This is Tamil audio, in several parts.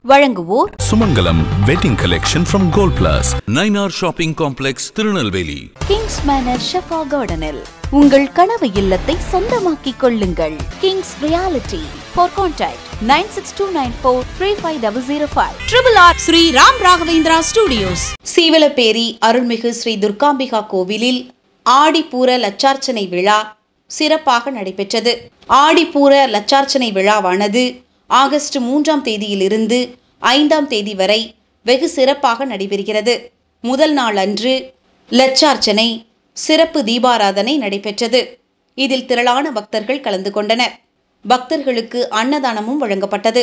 வழங்குவோர் Sumangalam wedding collection from Gold Plus, 9R Shopping Complex, Tirunelveli. Kings Manor ஷெஃபா கார்டனில் உங்கள் கனவு இல்லத்தை சொந்தமாக்கிக் கொள்ளுங்கள். Kings Reality. For contact 9629435005. RRR Sri Ram Raghavendra studios. Seevalaperi அருள்மிகு ஸ்ரீ துர்காம்பிகா கோவிலில் ஆடிப்பூர லட்சார்ச்சனை விழா சிறப்பாக நடைபெற்றது. ஆடிப்பூர லட்சார்ச்சனை விழாவானது ஆகஸ்ட் 3ஆம் தேதியிலிருந்து 5ஆம் தேதி வரை வெகு சிறப்பாக நடைபெறுகிறது. முதல் நாள் அன்று லட்சார்ச்சனை சிறப்பு தீபாராதனை நடைபெற்றது. இதில் திரளான பக்தர்கள் கலந்து கொண்டனர். பக்தர்களுக்கு அன்னதானமும் வழங்கப்பட்டது.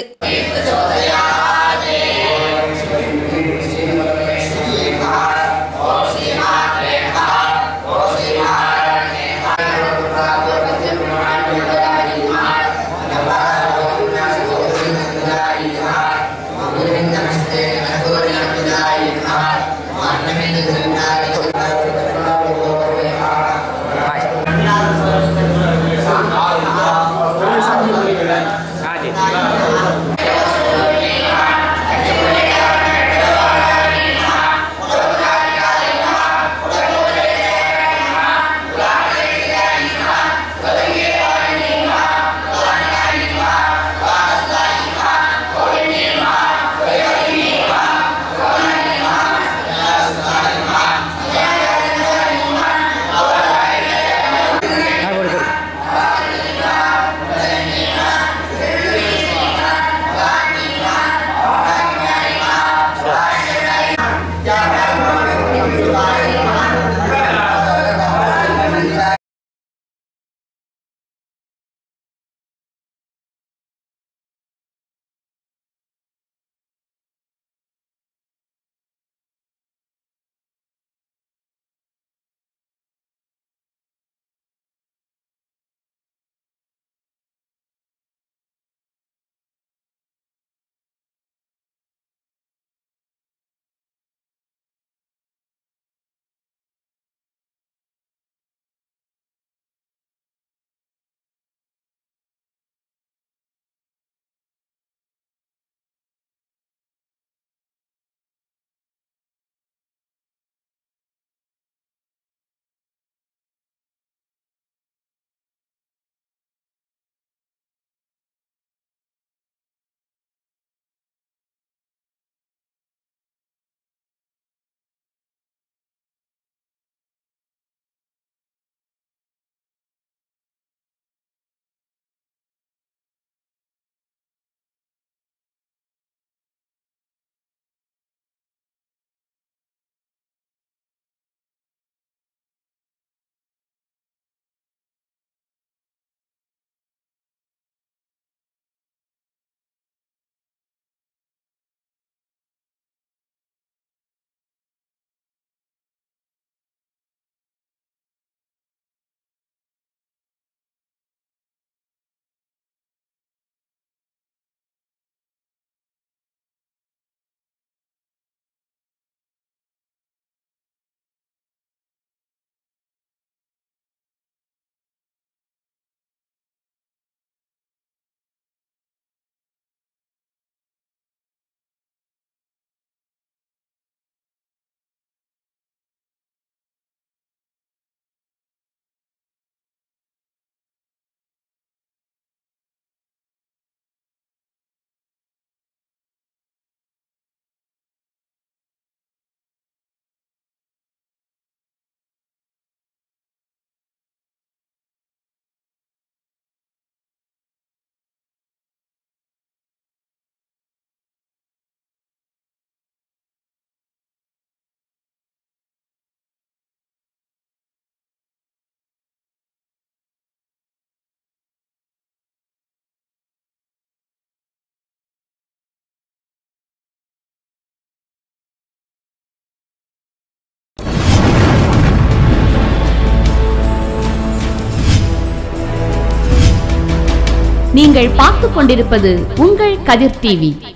நீங்கள் பார்த்துக் கொண்டிருப்பது உங்கள் கதிர் டிவி.